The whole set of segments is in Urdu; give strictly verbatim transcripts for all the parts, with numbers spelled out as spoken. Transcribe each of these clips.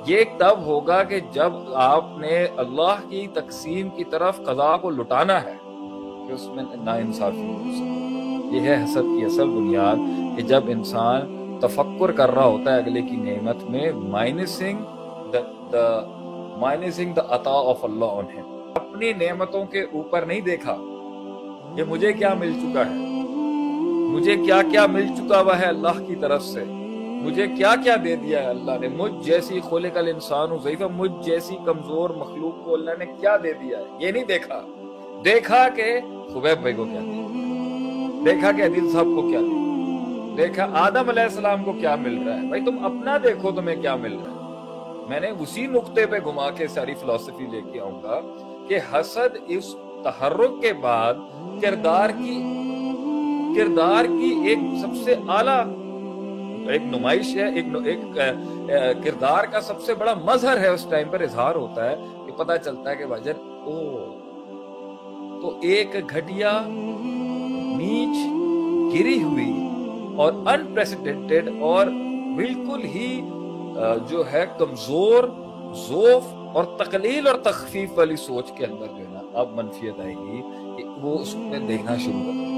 یہ تب ہوگا کہ جب آپ نے اللہ کی تقسیم کی طرف قضا کو لٹانا ہے کہ اس میں ناانصافی ہو سکتی۔ یہ ہے حسد کی اصل بنیاد، کہ جب انسان تفکر کر رہا ہوتا ہے اگلے کی نعمت میں، مائنسنگ the, the مائنسنگ the عطا of Allah on him، اپنی نعمتوں کے اوپر نہیں دیکھا کہ مجھے کیا مل چکا ہے، مجھے کیا کیا مل چکا ہوا ہے اللہ کی طرف سے، مجھے کیا کیا دے دیا ہے اللہ نے، مجھ جیسی خلق الانسان ضعیفا، مجھ جیسی کمزور مخلوق کو اللہ نے کیا دے دیا ہے، یہ نہیں دیکھا۔ دیکھا کہ خبیب بھائی کو کیا دیا، دیکھا کہ عدیل صاحب کو کیا دیا، دیکھا آدم علیہ السلام کو کیا مل رہا ہے۔ بھائی تم اپنا دیکھو تمہیں کیا مل رہا ہے۔ میں نے اسی نقطے پہ گھما کے ساری فلسفی لے کے آؤں گا کہ حسد اس تحرک کے بعد کردار کی کردار کی ایک سب سے اعلیٰ ایک نمائش ہے، ایک, ایک کردار کا سب سے بڑا مظہر ہے، اس ٹائم پر اظہار ہوتا ہے کہ پتہ چلتا ہے کہ بھاجن او تو ایک گھٹیا نیچ گری ہوئی اور انپریسیڈنٹڈ اور بالکل ہی جو ہے کمزور ضعف اور تقلیل اور تخفیف والی سوچ کے اندر جو ہے نا اب منفیت آئے گی کہ وہ اس میں دیکھنا شروع کر دیں۔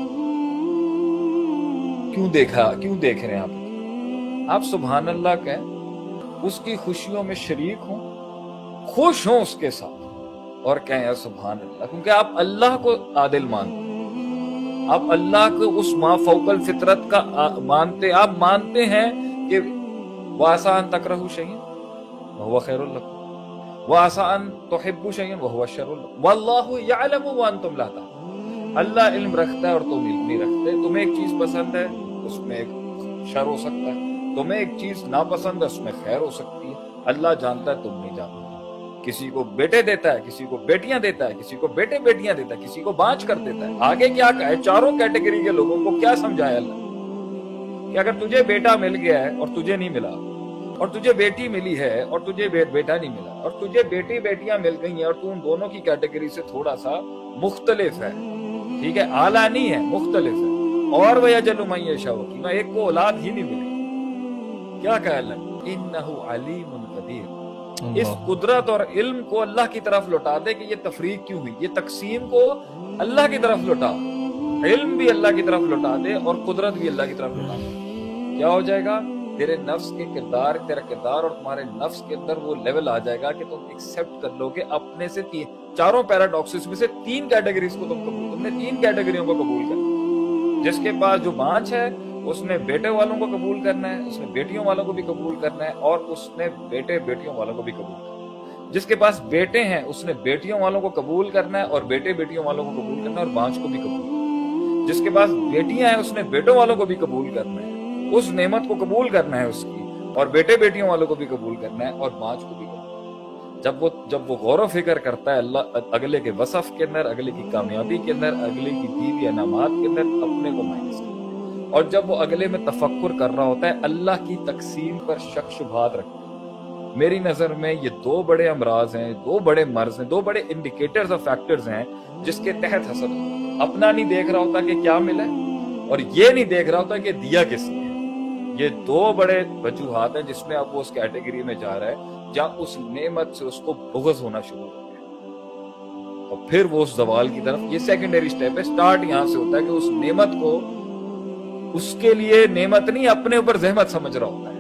کیوں دیکھا کیوں دیکھ رہے ہیں آپ آپ سبحان اللہ کہیں، اس کی خوشیوں میں شریک ہوں، خوش ہوں اس کے ساتھ، اور کہیں یا سبحان اللہ، کیونکہ آپ اللہ کو عادل مانتے ہیں، آپ اللہ کو اس ما فوق الفطرت کا مانتے، آپ مانتے ہیں کہ وَعَسَىٰ أَن تَكْرَهُوا شَيْئًا وَهُوَ خَيْرٌ لَكُمْ وَعَسَىٰ أَن تُحِبُّوا شَيْئًا وَهُوَ شَرٌّ لَكُمْ وَاللَّهُ يَعْلَمُ وَأَنتُمْ لَا تَعْلَمُونَ۔ اللہ علم رکھتا ہے اور تم علم نہیں رکھتے، تمہیں ایک چیز پسند ہے اس میں ایک شر ہو سکتا ہے، تمہیں ایک چیز ناپسند ہے اس میں خیر ہو سکتی ہے، اللہ جانتا ہے تم نہیں جانتے۔ کسی کو بیٹے دیتا ہے، کسی کو بیٹیاں دیتا ہے، کسی کو بیٹے بیٹیاں دیتا ہے، کسی کو بانچ کر دیتا ہے۔ آگے کیا کہا ہے، چاروں کیٹیگری کے لوگوں کو کیا سمجھایا اللہ کہ اگر تجھے بیٹا مل گیا ہے اور تجھے نہیں ملا، اور تجھے بیٹی ملی ہے اور تجھے بیٹا نہیں ملا، اور تجھے بیٹی بیٹیاں مل گئی ہیں اور تو ان دونوں کی کیٹیگری سے تھوڑا سا مختلف ہے، ٹھیک ہے، اعلیٰ نہیں ہے، مختلف ہے، اور وَيَجْعَلُ مَن يَشَاءُ عَقِيمًا، ایک کو اولاد ہی نہیں ملی، کیا کہا اللہ اِنَّهُ عَلِيمٌ قَدِيرٌ۔ اس قدرت اور علم کو اللہ کی طرف لوٹا دے کہ یہ تفریق کیوں ہوئی، یہ تقسیم کو اللہ کی طرف لوٹا، علم بھی اللہ کی طرف لوٹا دے اور قدرت بھی اللہ کی طرف لوٹا دے، کیا ہو جائے گا، تیرے نفس کے کردار تیرا کردار اور تمہارے نفس کے اندر وہ لیول آ جائے گا کہ تم ایکسیپٹ کر لو کہ اپنے سے تین چاروں پیراڈاکسز میں سے تین کیٹیگریز کو تم قبول تم نے تین کیٹیگریوں کو قبول کر، جس کے پاس جو بانچ ہے اس نے بیٹے والوں کو قبول کرنا ہے، اس نے بیٹیوں والوں کو بھی قبول کرنا ہے، اور اس نے بیٹے بیٹیوں والوں کو بھی قبول کرنا ہے۔ جس کے پاس بیٹے ہیں اس نے بیٹیوں والوں کو قبول کرنا ہے اور بیٹے بیٹیوں والوں کو قبول کرنا ہے اور بانچ کو بھی قبول کرنا ہے۔ جس کے پاس بیٹیاں ہیں اس نے بیٹوں والوں کو بھی قبول کرنا ہے، اس نعمت کو قبول کرنا ہے اس کی، اور بیٹے بیٹیوں والوں کو بھی قبول کرنا ہے اور بانچ کو بھی قبول کرنا ہے۔ جب وہ جب وہ غور و فکر کرتا ہے اللہ اگلے کے وصف کے اندر، اگلے کی کامیابی کے اندر، اگلے کی دی ہوئی انعامات کے اندر، اپنے کو مائنس کرتا ہے، اور جب وہ اگلے میں تفکر کر رہا ہوتا ہے اللہ کی تقسیم پر شک شبہات رکھتا ہے۔ میری نظر میں یہ دو بڑے امراض ہیں، دو بڑے مرض ہیں، دو بڑے انڈیکیٹرز اور فیکٹرز ہیں جس کے تحت حسد ہوتا ہے۔ اپنا نہیں دیکھ رہا ہوتا کہ کیا ملا ہے، اور یہ نہیں دیکھ رہا ہوتا کہ دیا کس نے۔ یہ دو بڑے وجوہات ہیں جس میں اب وہ اس کیٹیگری میں جا رہا ہے جہاں اس نعمت سے اس کو بغض ہونا شروع ہو گیا، اور پھر وہ اس زوال کی طرف، یہ سیکنڈری سٹیپ ہے، سٹارٹ یہاں سے ہوتا ہے کہ اس نعمت کو اس کے لیے نعمت نہیں اپنے اوپر زحمت سمجھ رہا ہوتا ہے۔